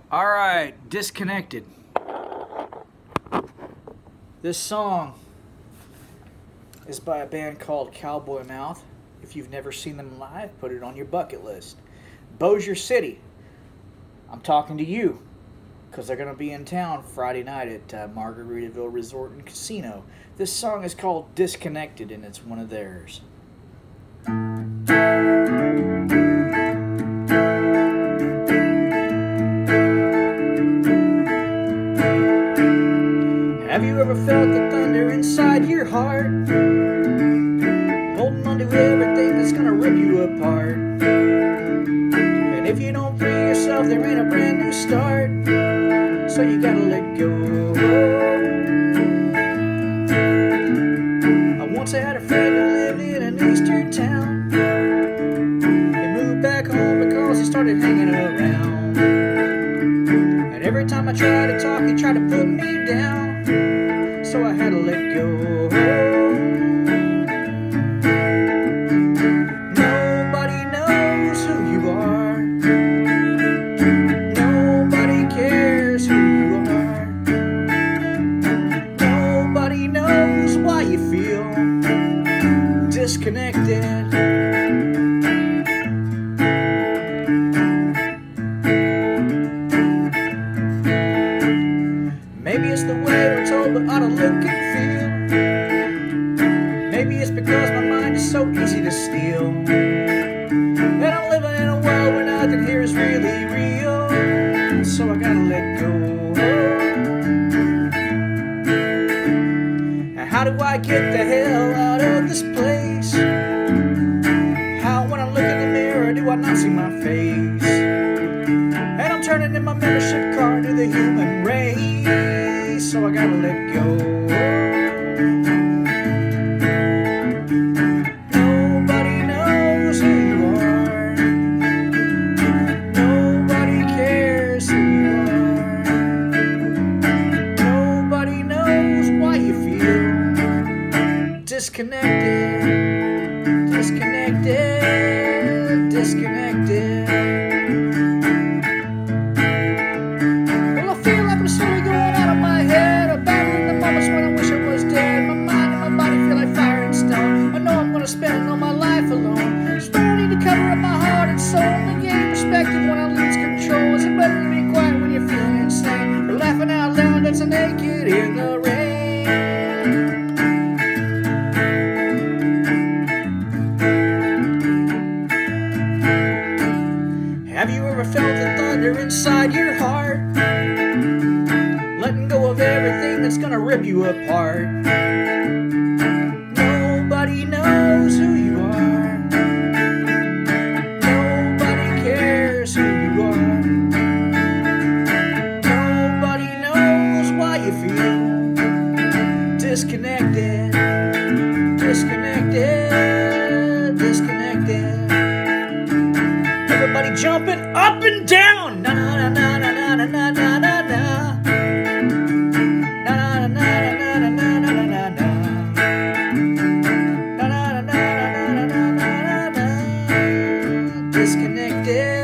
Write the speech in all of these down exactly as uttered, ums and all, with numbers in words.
All right, Disconnected. This song is by a band called Cowboy. If you've never seen them live, put it on your bucket list. Bossier City. I'm talking to you because they're going to be in town Friday night at uh, Margaritaville Resort and Casino. This song is called Disconnected, and it's one of theirs. Have you ever felt the thunder inside your heart, holding on to everything that's gonna rip you apart? And if you don't free yourself, there ain't a brand new start, so you gotta let go. I once had a friend who lived in an eastern town. He moved back home because he started hanging around, and every time I tried to talk, he tried to put me down, so I had to let go. Nobody knows who you are. Nobody cares who you are. Nobody knows why you feel disconnected. Maybe it's the way we're told we ought to look and feel. Maybe it's because my mind is so easy to steal, and I'm living in a world where nothing here is really real, so I gotta let go. Now how do I get the hell out of this place? How, when I look in the mirror, do I not see my face? And I'm turning in my membership card to the human race, so I gotta let go. Nobody knows who you are. Nobody cares who you are. Nobody knows why you feel disconnected, disconnected, disconnected. Spending all my life alone, just don't need to cover up my heart and soul and gain perspective when I lose control. Is it better to be quiet when you're feeling insane, or laughing out loud that's naked in the rain? Have you ever felt the thunder inside your heart, letting go of everything that's gonna rip you apart? Nobody knows who you are. Nobody cares who you are. Nobody knows why you feel disconnected, disconnected, disconnected. Everybody jumping up and down. Na na na na na na na na na na. Disconnected,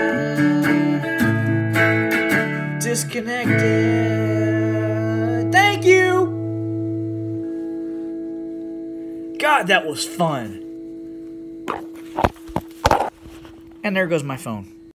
disconnected. Thank you. God, that was fun. And there goes my phone.